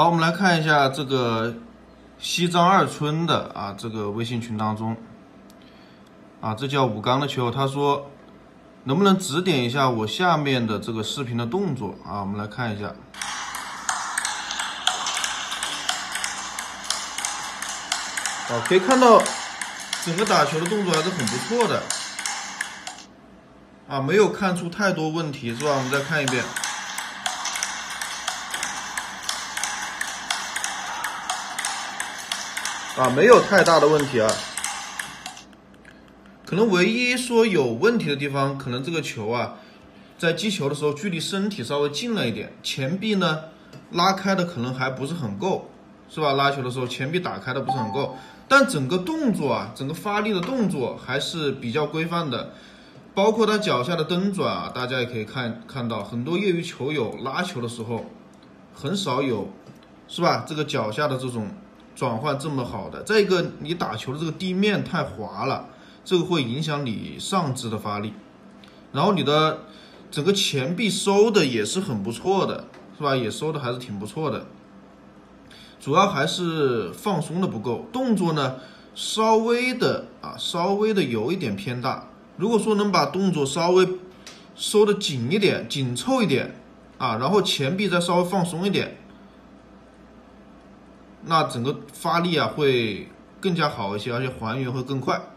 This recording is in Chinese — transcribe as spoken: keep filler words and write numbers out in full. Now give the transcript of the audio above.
好，我们来看一下这个西藏二村的啊这个微信群当中，啊，这叫武刚的球，他说能不能指点一下我下面的这个视频的动作啊？我们来看一下。啊，可以看到整个打球的动作还是很不错的，啊，没有看出太多问题，是吧？我们再看一遍。啊，没有太大的问题啊，可能唯一说有问题的地方，可能这个球啊，在击球的时候距离身体稍微近了一点，前臂呢拉开的可能还不是很够，是吧？拉球的时候前臂打开的不是很够，但整个动作啊，整个发力的动作还是比较规范的，包括他脚下的蹬转啊，大家也可以看看到，很多业余球友拉球的时候很少有，是吧？这个脚下的这种转换这么好的，再一个你打球的这个地面太滑了，这个会影响你上肢的发力，然后你的整个前臂收的也是很不错的，是吧？也收的还是挺不错的，主要还是放松的不够，动作呢稍微的啊稍微的有一点偏大，如果说能把动作稍微收的紧一点，紧凑一点啊，然后前臂再稍微放松一点，那整个发力啊会更加好一些，而且还原会更快。